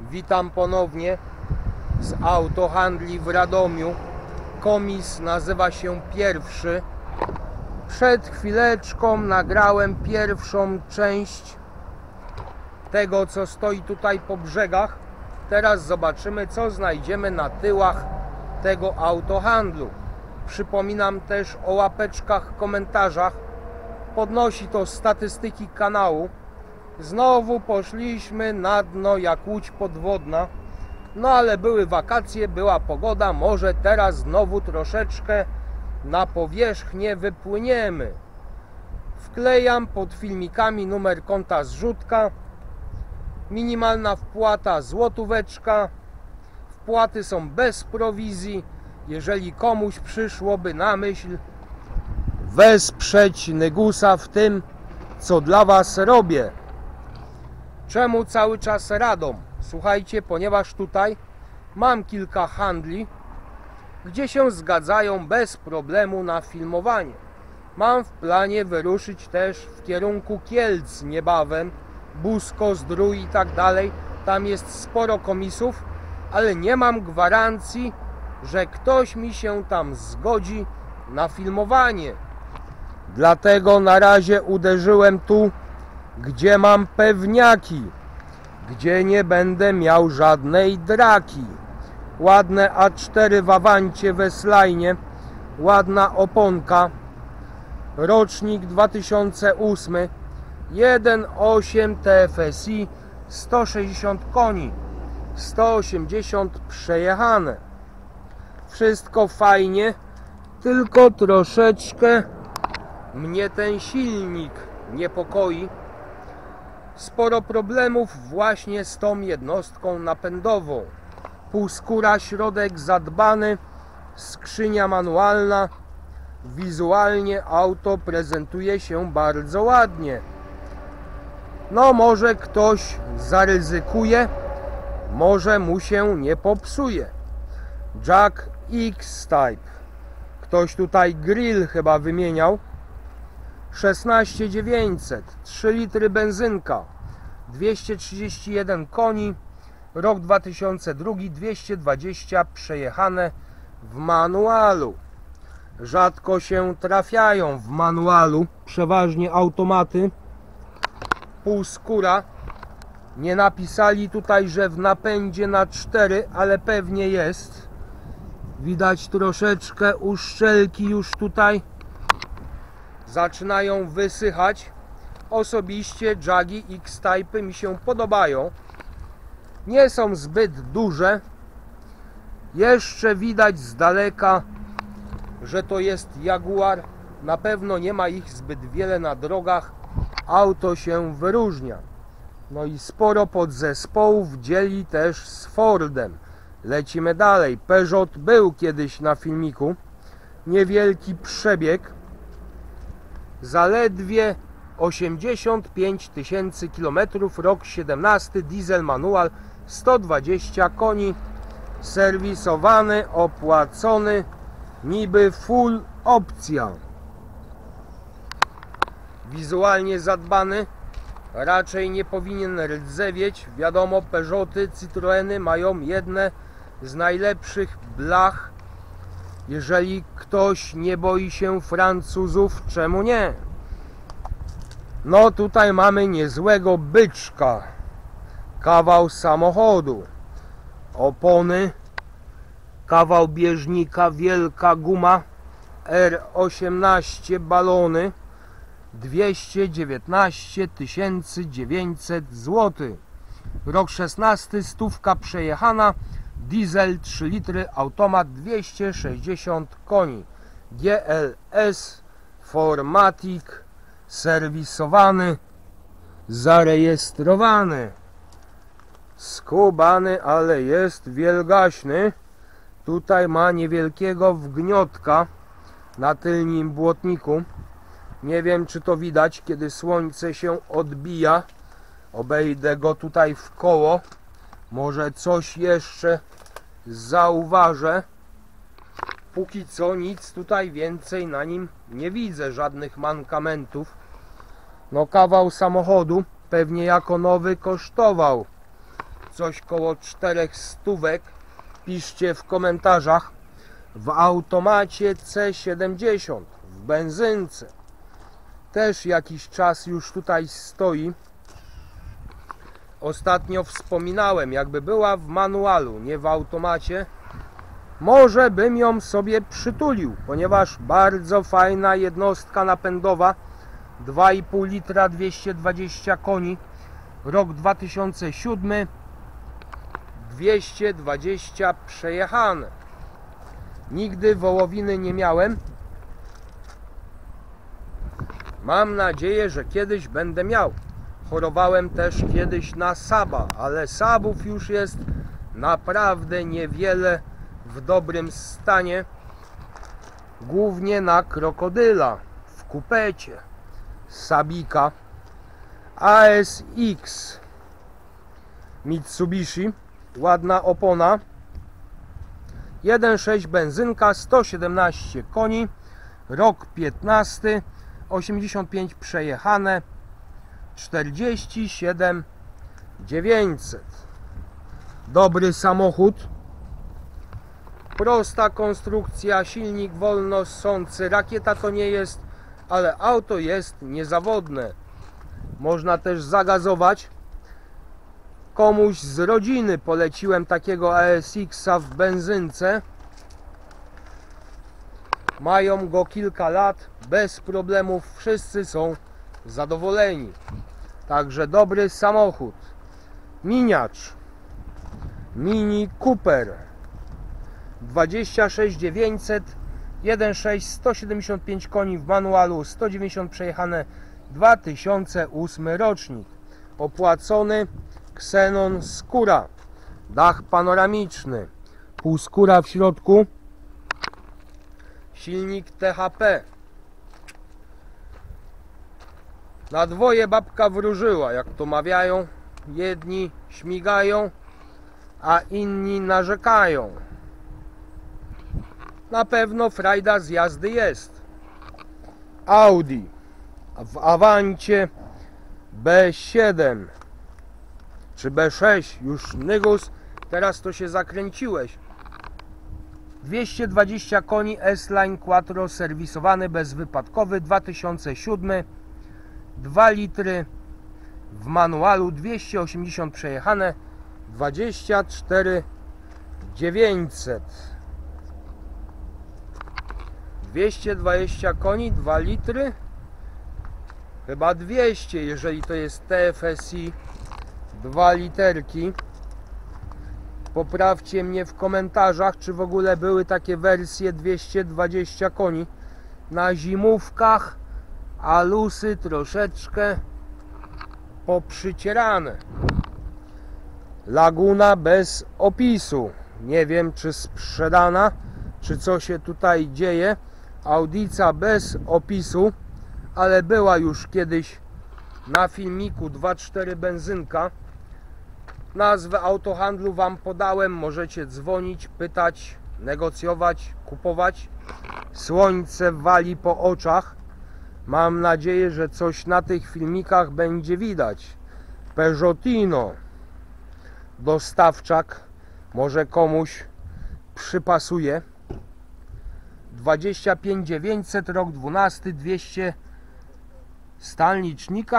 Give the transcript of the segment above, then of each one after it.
Witam ponownie z autohandli w Radomiu. Komis nazywa się Pierwszy. Przed chwileczką nagrałem pierwszą część tego, co stoi tutaj po brzegach. Teraz zobaczymy, co znajdziemy na tyłach tego autohandlu. Przypominam też o łapeczkach, komentarzach. Podnosi to statystyki kanału. Znowu poszliśmy na dno jak łódź podwodna. No ale były wakacje, była pogoda. Może teraz znowu troszeczkę na powierzchnię wypłyniemy. Wklejam pod filmikami numer konta zrzutka. Minimalna wpłata złotóweczka. Wpłaty są bez prowizji. Jeżeli komuś przyszłoby na myśl wesprzeć Nygusa w tym, co dla Was robię. Czemu cały czas Radom? Słuchajcie, ponieważ tutaj mam kilka handli, gdzie się zgadzają bez problemu na filmowanie. Mam w planie wyruszyć też w kierunku Kielc niebawem, Busko, Zdrój i tak dalej. Tam jest sporo komisów, ale nie mam gwarancji, że ktoś mi się tam zgodzi na filmowanie. Dlatego na razie uderzyłem tu, gdzie mam pewniaki, gdzie nie będę miał żadnej draki. Ładne A4 w Avancie w S-Line, ładna oponka, rocznik 2008, 1.8 TFSI, 160 koni, 180 przejechane. Wszystko fajnie, tylko troszeczkę mnie ten silnik niepokoi. Sporo problemów właśnie z tą jednostką napędową. Półskóra, środek zadbany, skrzynia manualna. Wizualnie auto prezentuje się bardzo ładnie. No może ktoś zaryzykuje, może mu się nie popsuje. Jack X-Type. Ktoś tutaj grill chyba wymieniał. 16900, 3 litry benzynka, 231 koni, rok 2002, 220 przejechane w manualu. Rzadko się trafiają w manualu, przeważnie automaty. Półskóra. Nie napisali tutaj, że w napędzie na 4, ale pewnie jest. Widać troszeczkę uszczelki już tutaj zaczynają wysychać. Osobiście Jagi X-Type mi się podobają. Nie są zbyt duże. Jeszcze widać z daleka, że to jest Jaguar. Na pewno nie ma ich zbyt wiele na drogach. Auto się wyróżnia. No i sporo podzespołów dzieli też z Fordem. Lecimy dalej. Peugeot był kiedyś na filmiku. Niewielki przebieg. Zaledwie 85 000 km, rok 17, diesel manual, 120 koni, serwisowany, opłacony, niby full opcja. Wizualnie zadbany, raczej nie powinien rdzewieć. Wiadomo, Peugeoty, Citroeny mają jedne z najlepszych blach. Jeżeli ktoś nie boi się Francuzów, czemu nie? No tutaj mamy niezłego byczka. Kawał samochodu. Opony. Kawał bieżnika, wielka guma. R18 balony. 219 900 zł. Rok 16, stówka przejechana. Diesel 3 litry, automat, 260 koni. GLS, Formatic, serwisowany, zarejestrowany. Skubany, ale jest wielgaśny. Tutaj ma niewielkiego wgniotka na tylnym błotniku. Nie wiem, czy to widać, kiedy słońce się odbija. Obejdę go tutaj w koło. Może coś jeszcze zauważę. Póki co nic tutaj więcej na nim nie widzę, żadnych mankamentów. No kawał samochodu, pewnie jako nowy kosztował coś koło 400. Piszcie w komentarzach. W automacie C70 w benzynce. Też jakiś czas już tutaj stoi. Ostatnio wspominałem, jakby była w manualu, nie w automacie, może bym ją sobie przytulił, ponieważ bardzo fajna jednostka napędowa, 2,5 litra, 220 koni, rok 2007, 220 przejechane. Nigdy wołowiny nie miałem. Mam nadzieję, że kiedyś będę miał. Chorowałem też kiedyś na Saba, ale Sabów już jest naprawdę niewiele w dobrym stanie. Głównie na Krokodyla w kupecie. Sabika ASX Mitsubishi, ładna opona, 1.6 benzynka, 117 koni, rok 15, 85 przejechane, 47 900. Dobry samochód, prosta konstrukcja, silnik wolno ssący, rakieta to nie jest, ale auto jest niezawodne. Można też zagazować. Komuś z rodziny poleciłem takiego ASX-a w benzynce. Mają go kilka lat, bez problemów, wszyscy są zadowoleni. Także dobry samochód. Miniacz Mini Cooper 26 900, 1.6, 175 koni w manualu, 190 przejechane, 2008 rocznik. Opłacony, ksenon skóra, dach panoramiczny, półskóra w środku, silnik THP. Na dwoje babka wróżyła, jak to mawiają. Jedni śmigają, a inni narzekają. Na pewno frajda z jazdy jest. Audi w Avancie B7 czy B6, już Nygus, teraz to się zakręciłeś. 220 koni, S-Line Quattro serwisowany, bezwypadkowy, 2007, 2 litry w manualu, 280 przejechane, 24 900. 220 koni, 2 litry, chyba 200, jeżeli to jest TFSI, 2 literki. Poprawcie mnie w komentarzach, czy w ogóle były takie wersje 220 koni. Na zimówkach alusy troszeczkę poprzycierane. Laguna bez opisu. Nie wiem, czy sprzedana, czy co się tutaj dzieje. Audica bez opisu, ale była już kiedyś na filmiku 2.4 benzynka. Nazwę autohandlu wam podałem, możecie dzwonić, pytać, negocjować, kupować. Słońce wali po oczach. Mam nadzieję, że coś na tych filmikach będzie widać. Peugeotino, dostawczak, może komuś przypasuje. 25 900, rok 12, 200 stan licznika,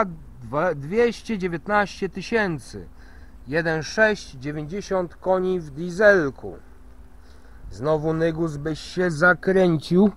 219 tysięcy. 1.6, 90 koni w dieselku. Znowu Nygus byś się zakręcił.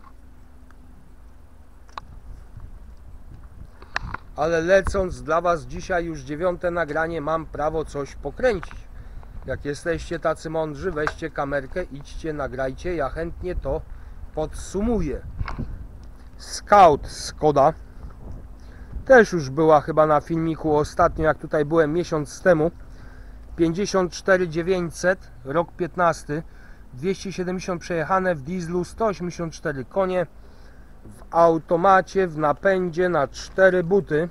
Ale lecąc dla was dzisiaj już 9. nagranie, mam prawo coś pokręcić. Jak jesteście tacy mądrzy, weźcie kamerkę, idźcie, nagrajcie, ja chętnie to podsumuję. Scout Skoda też już była chyba na filmiku ostatnio, jak tutaj byłem miesiąc temu. 54 900, rok 15, 270 przejechane, w dieslu, 184 konie, w automacie, w napędzie na 4 buty.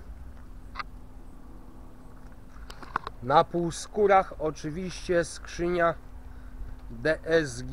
Na półskórach oczywiście skrzynia DSG.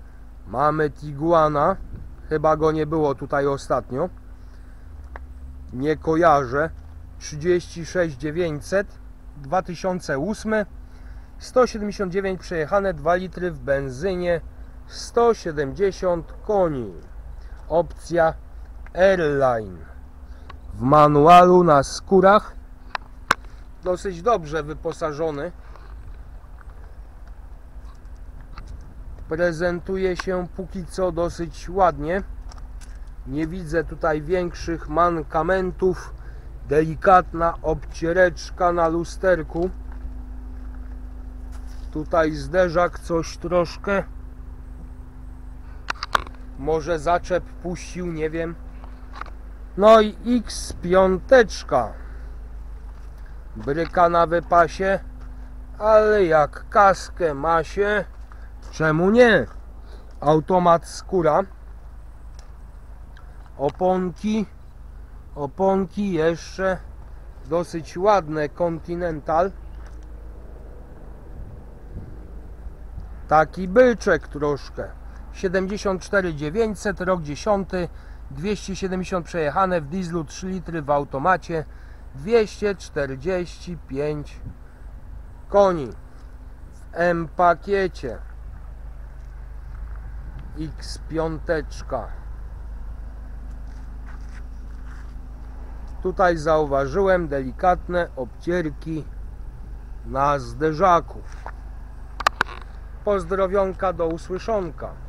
Mamy Tiguana, chyba go nie było tutaj ostatnio. Nie kojarzę. 36 900 2008, 179 przejechane, 2 litry w benzynie, 170 koni. Opcja Airline. W manualu na skórach. Dosyć dobrze wyposażony. Prezentuje się póki co dosyć ładnie. Nie widzę tutaj większych mankamentów. Delikatna obciereczka na lusterku. Tutaj zderzak coś troszkę. Może zaczep puścił, nie wiem. No i X5. Bryka na wypasie. Ale jak kaskę ma się, czemu nie? Automat skóra. Oponki jeszcze dosyć ładne, Continental. Taki byczek troszkę. 74 900, rok 10, 270 przejechane, w dieslu 3 litry, w automacie 245 koni. W M pakiecie X5. Tutaj zauważyłem delikatne obcierki na zderzaku. Pozdrowionka, do usłyszonka.